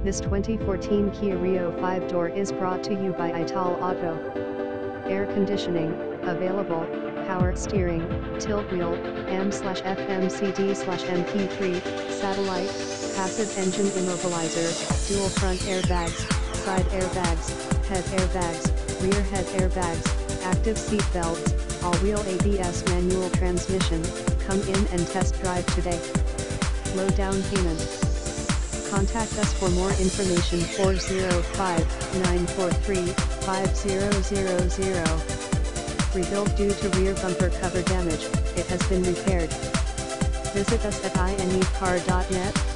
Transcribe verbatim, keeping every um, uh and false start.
This twenty fourteen Kia Rio five door is brought to you by Ital Auto. Air conditioning, available, power steering, tilt wheel, A M slash F M C D slash M P three, satellite, passive engine immobilizer, dual front airbags, side airbags, head airbags, rear head airbags, active seat belts, all-wheel A B S manual transmission. Come in and test drive today. Low down payment. Contact us for more information four oh five, nine four three, five zero zero zero. Rebuild due to rear bumper cover damage, it has been repaired. Visit us at i n e car dot net.